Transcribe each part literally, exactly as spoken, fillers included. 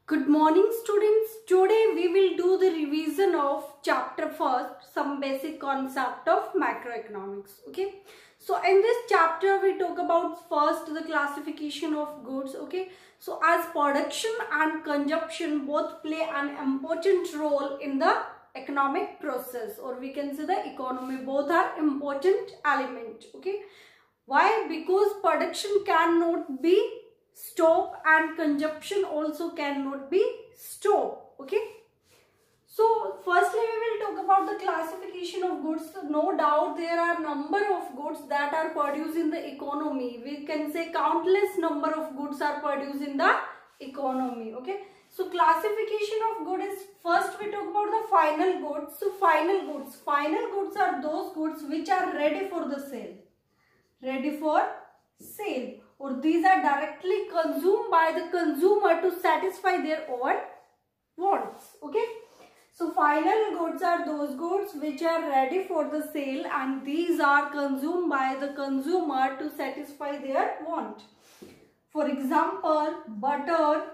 Good morning students. Today we will do the revision of chapter first, some basic concept of macroeconomics. Okay. So in this chapter we talk about first the classification of goods. Okay. So as production and consumption both play an important role in the economic process, or we can say the economy, both are important element. Okay. Why? Because production cannot be stop and consumption also cannot be stop. Okay, so firstly we will talk about the classification of goods. So no doubt there are number of goods that are produced in the economy. We can say countless number of goods are produced in the economy. Okay, so classification of good is, first we talk about the final goods. So final goods final goods are those goods which are ready for the sale ready for sale or these are directly consumed by the consumer to satisfy their own wants. Okay, so final goods are those goods which are ready for the sale and these are consumed by the consumer to satisfy their want. For example, butter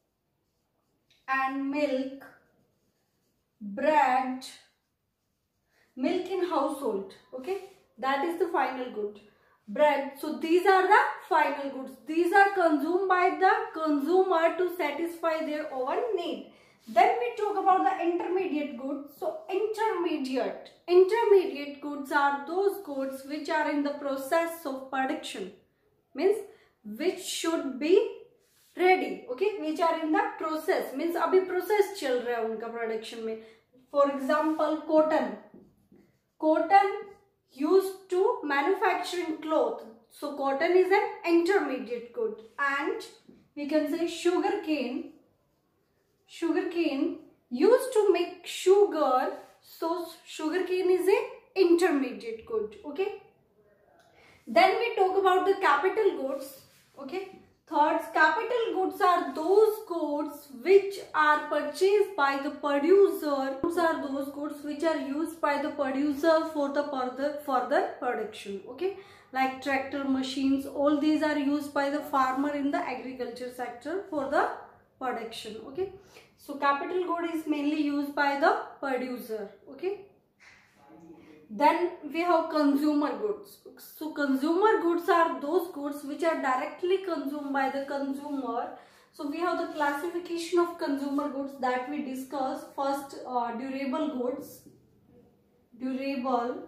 and milk, bread, milk in household. Okay, that is the final good. Bread, so these are the final goods. These are consumed by the consumer to satisfy their own need. Then we talk about the intermediate goods. So intermediate intermediate goods are those goods which are in the process of production, means which should be ready. Okay, which are in the process, means abhi process chal raha hai unka production mein. For example, cotton cotton used to manufacturing cloth, so cotton is an intermediate good. And we can say sugar cane sugar cane used to make sugar, so sugar cane is a intermediate good. Okay, then we talk about the capital goods. Okay, third, capital goods are those goods which are purchased by the producer. Goods are those goods which are used by the producer for the further further production. Okay, like tractor, machines, all these are used by the farmer in the agriculture sector for the production. Okay, so capital good is mainly used by the producer. Okay, then we have consumer goods. So consumer goods are those goods which are directly consumed by the consumer. So we have the classification of consumer goods that we discussed. First, uh, durable goods, durable,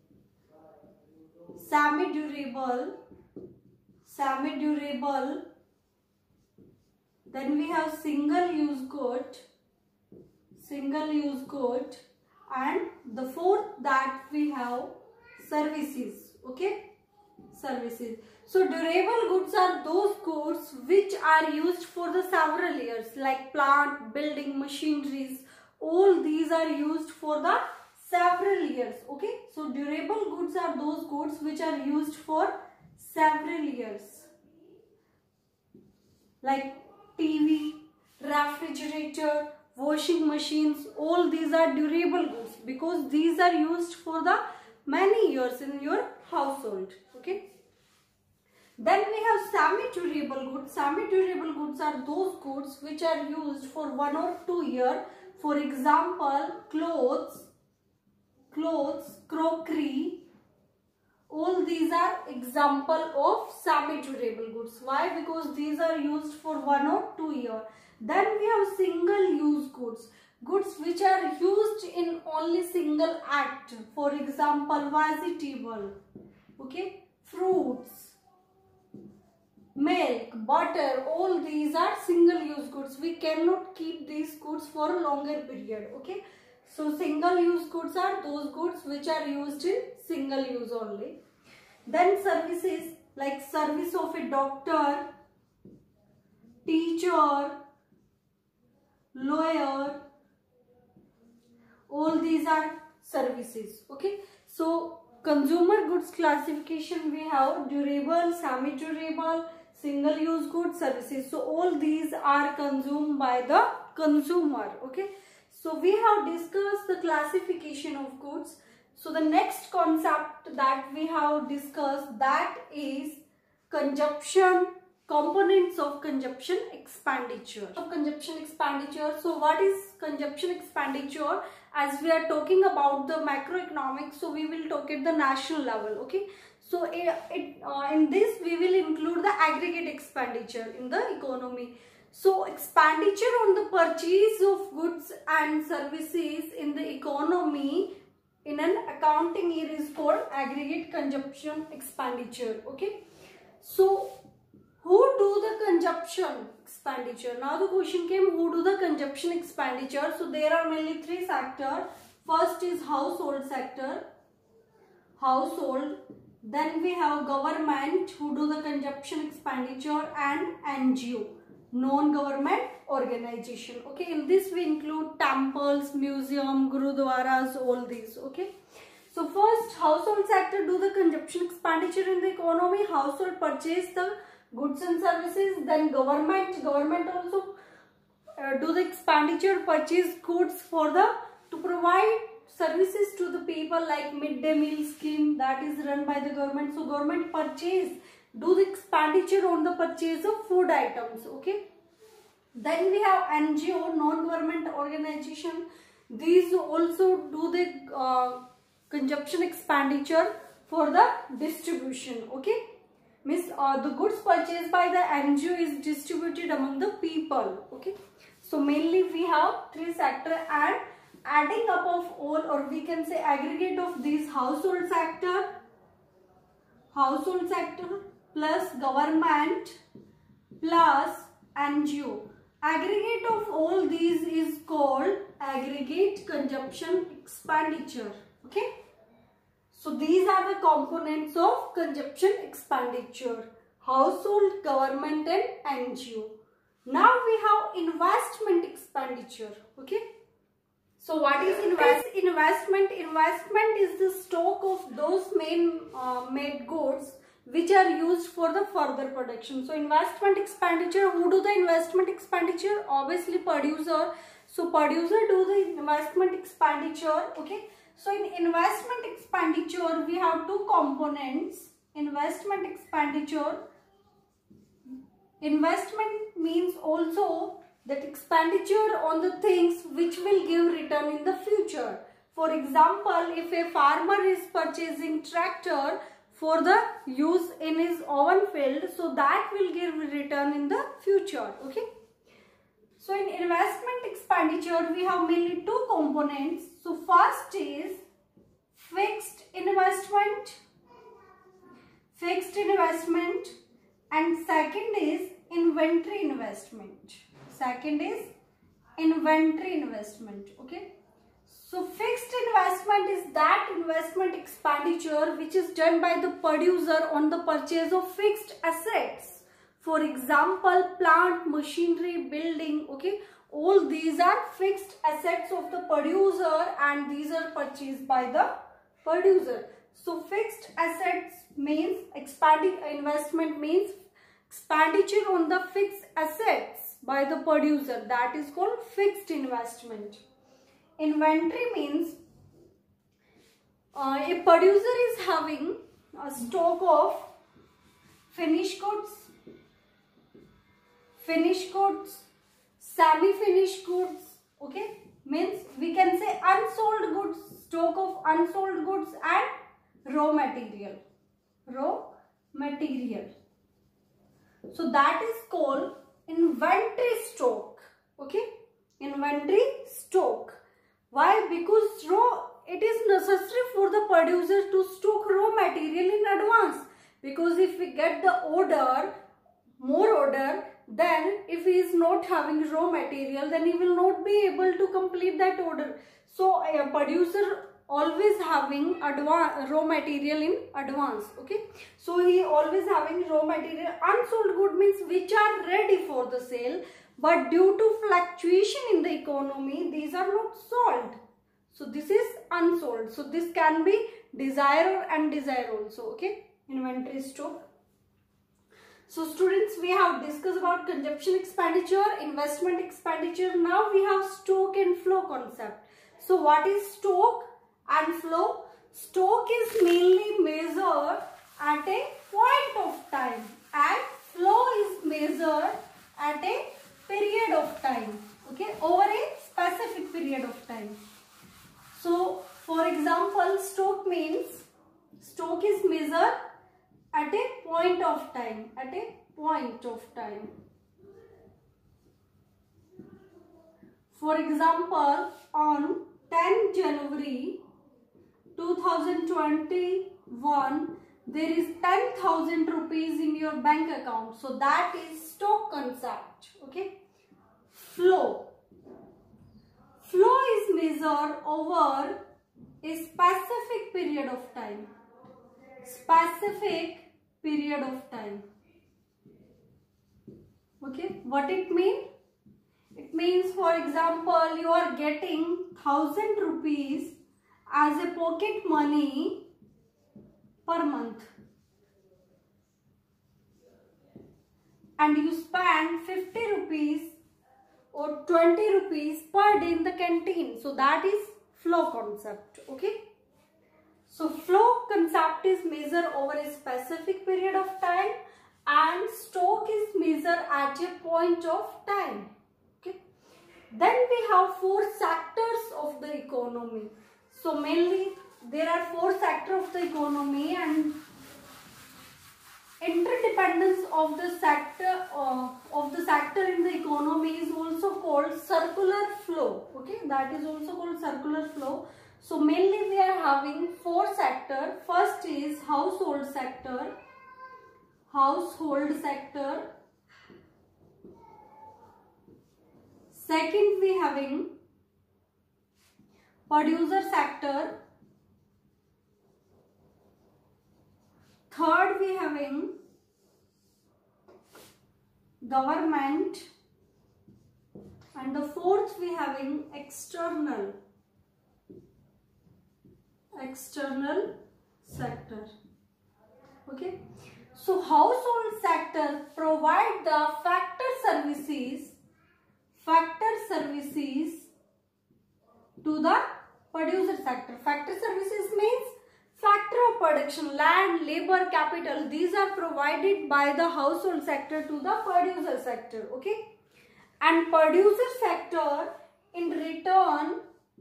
semi-durable, semi-durable. Then we have single-use good, single-use good. And the fourth that we have services. Okay, services. So durable goods are those goods which are used for the several years, like plant, building, machineries. All these are used for the several years. Okay, so durable goods are those goods which are used for several years, like T V, refrigerator, washing machines. All these are durable goods because these are used for the many years in your household. Okay, then we have semi-durable goods. Semi-durable goods are those goods which are used for one or two years. For example, clothes, clothes, crockery. All these are example of semi-durable goods. Why? Because these are used for one or two years. Then we have single-use goods. Goods which are used in only single act. For example, vegetable, okay, fruits, milk, butter. All these are single-use goods. We cannot keep these goods for a longer period. Okay, so single-use goods are those goods which are used in single use only. Then services, like service of a doctor, teacher, lawyer. All these are services. Okay, so consumer goods classification we have durable, semi-durable, single-use goods, services. So all these are consumed by the consumer. Okay, so we have discussed the classification of goods. So the next concept that we have discussed, that is consumption, components of consumption expenditure. Of consumption expenditure. So what is consumption expenditure? As we are talking about the macroeconomics, so we will talk at the national level. Okay. So it, it, uh, in this we will include the aggregate expenditure in the economy. So expenditure on the purchase of goods and services in the economy in an accounting year is called aggregate consumption expenditure. Okay. So who do the consumption expenditure? Now the question came, who do the consumption expenditure? So there are mainly three sectors. First is household sector, household. Then we have government who do the consumption expenditure, and N G O, non-government organization. Okay, in this we include temples, museum, gurudwaras, all these. Okay. So first, household sector do the consumption expenditure in the economy. Household purchase the goods and services. Then government, government also uh, do the expenditure, purchase goods for the to provide services to the people, like midday meal scheme that is run by the government. So government purchase, do the expenditure on the purchase of food items. Okay. Then we have N G O, non-government organization. These also do the uh, consumption expenditure for the distribution. Okay. Means uh, the goods purchased by the N G O is distributed among the people. Okay. So mainly we have three sectors, and adding up of all, or we can say aggregate of these household sector, household sector plus government plus N G O. Aggregate of all these is called aggregate consumption expenditure. Okay. So these are the components of consumption expenditure: household, government and N G O. Now we have investment expenditure. Okay. So what is invest investment? Investment is the stock of those main uh, made goods which are used for the further production. So investment expenditure, who do the investment expenditure? Obviously producer. So producer do the investment expenditure. Okay. So in investment expenditure we have two components. Investment expenditure. Investment means also that expenditure on the things which will give return in the future. For example, if a farmer is purchasing tractor for the use in his own field, so that will give return in the future. Okay. So in investment expenditure we have mainly two components. So first is fixed investment, fixed investment, and second is inventory investment. Second is inventory investment. Okay. So fixed investment is that investment expenditure which is done by the producer on the purchase of fixed assets. For example, plant, machinery, building. Okay. All these are fixed assets of the producer and these are purchased by the producer. So fixed assets means expanding investment means expenditure on the fixed assets by the producer, that is called fixed investment. Inventory means uh, a producer is having a stock of finished goods, finished goods, semi-finished goods. Okay, means we can say unsold goods, stock of unsold goods and raw material, raw material. So that is called inventory stock. Okay, inventory stock. Why? Because raw, it is necessary for the producer to stock raw material in advance. Because if we get the order, more order, then if he is not having raw material, then he will not be able to complete that order. So a producer always having advance raw material in advance. Okay, so he always having raw material. Unsold good means which are ready for the sale, but due to fluctuation in the economy these are not sold. So this is unsold. So this can be desire or undesire also. Okay, inventory stock. So students, we have discussed about consumption expenditure, investment expenditure. Now we have stock and flow concept. So what is stock and flow? Stock is mainly measured at a point of time, and flow is measured at a period of time, okay, over a specific period of time. So for example, stock means stock is measured at a point of time, at a point of time. For example, on tenth January two thousand twenty-one, there is ten thousand rupees in your bank account. So that is stock concept, okay. Flow. Flow is measured over a specific period of time. Specific period of time. Okay, what it means? It means, for example, you are getting thousand rupees as a pocket money per month, and you spend fifty rupees or twenty rupees per day in the canteen. So that is flow concept, okay. So flow concept is measured over a specific period of time, and stock is measured at a point of time, okay. Then we have four sectors of the economy. So mainly there are four sectors of the economy, and interdependence of the sector uh, of the sector in the economy is also called circular flow, okay. That is also called circular flow. So mainly we are having four sectors. First is household sector, household sector. Second we having producer sector. Third we having government, and the fourth we having external external sector, okay. So household sector provide the factor services factor services to the producer sector. Factor services means factor of production, land, labor, capital. These are provided by the household sector to the producer sector, okay. And producer sector in return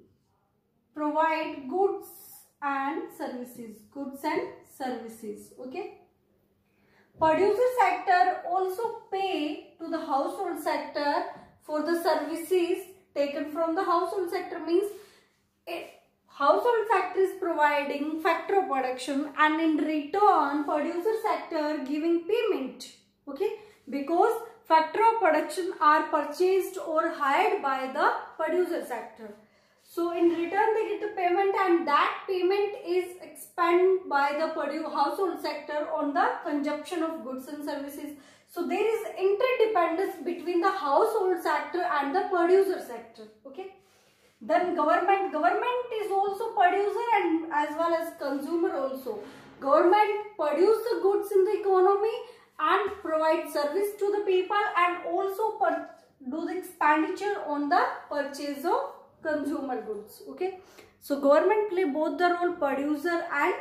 provide goods and services, goods and services, okay. Producer sector also pay to the household sector for the services taken from the household sector. Means it, household sector is providing factor of production, and in return producer sector giving payment, okay, because factor of production are purchased or hired by the producer sector. So in return they get the payment, and that payment is expended by the household sector on the consumption of goods and services. So there is interdependence between the household sector and the producer sector, okay. Then government. Government is also producer and as well as consumer also. Government produce the goods in the economy and provide service to the people, and also do the expenditure on the purchase of consumer goods, okay. So government play both the role producer and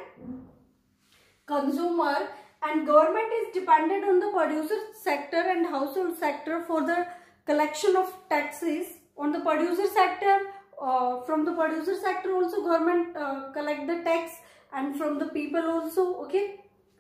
consumer, and government is dependent on the producer sector and household sector for the collection of taxes. On the producer sector, uh, from the producer sector also government uh, collect the tax, and from the people also, okay.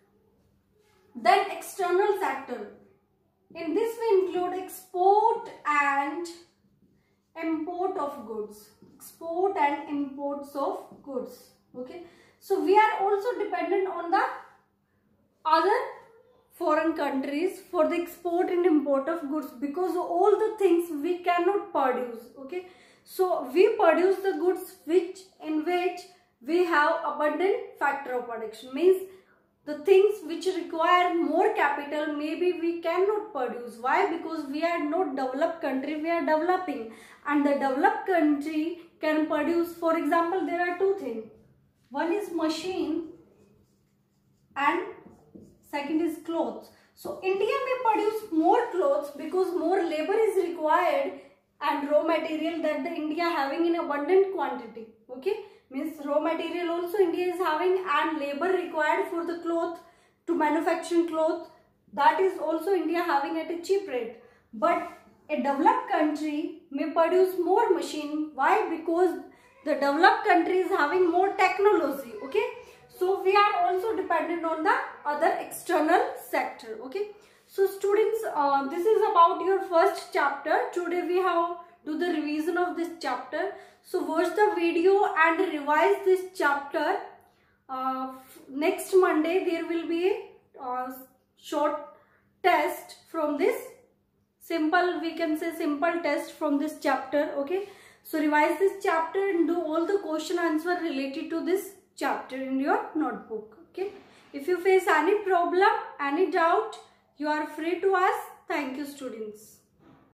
Then external sector. In this we include export and import of goods, export and imports of goods, okay. So we are also dependent on the other foreign countries for the export and import of goods, because all the things we cannot produce, okay. So we produce the goods which in which we have abundant factor of production. Means the things which require more capital maybe we cannot produce. Why? Because we are not developed country, we are developing, and the developed country can produce. For example, there are two things. One is machine and second is clothes. So India may produce more clothes because more labor is required and raw material that the India having in abundant quantity, okay. Means raw material also India is having, and labor required for the cloth to manufacture cloth that is also India having at a cheap rate. But a developed country may produce more machine. Why? Because the developed country is having more technology. Okay, so we are also dependent on the other external sector. Okay, so students, uh, this is about your first chapter. Today we have do the revision of this chapter. So watch the video and revise this chapter. Uh, next Monday there will be a uh, short test from this simple, we can say simple test from this chapter. Okay, so revise this chapter and do all the question answer related to this chapter in your notebook. Okay, if you face any problem, any doubt, you are free to ask. Thank you, students.